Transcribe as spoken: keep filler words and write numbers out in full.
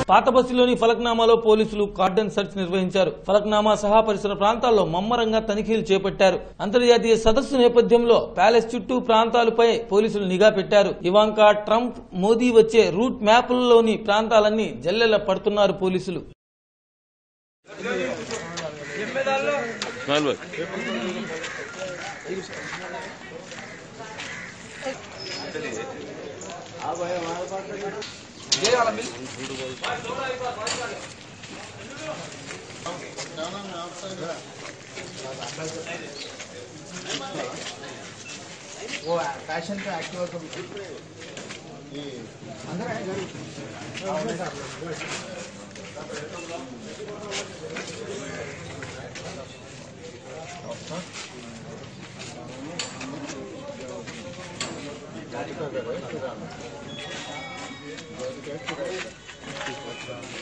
పాత బస్తీలోని ఫలక్నామాలో పోలీసులు cordon search నిర్వహించారు. ఫలక్నామా సహా పరిసర ప్రాంతాల్లో మమ్మరంగా తనిఖీలు చేపట్టారు. అంతర్జాతీయ సదస్సు నేపథ్యంలో ప్యాలెస్ చుట్టూ ప్రాంతాలపై పోలీసులు నిఘా పెట్టారు. ఇవాంకా ట్రంప్ మోదీ వచ్చే రూట్ మ్యాప్లలోని ప్రాంతాలన్నీ జల్లెల పడుతున్నారు పోలీసులు. वो पैशन पे एक्टिव हो ये अंदर आएगा गाड़ी का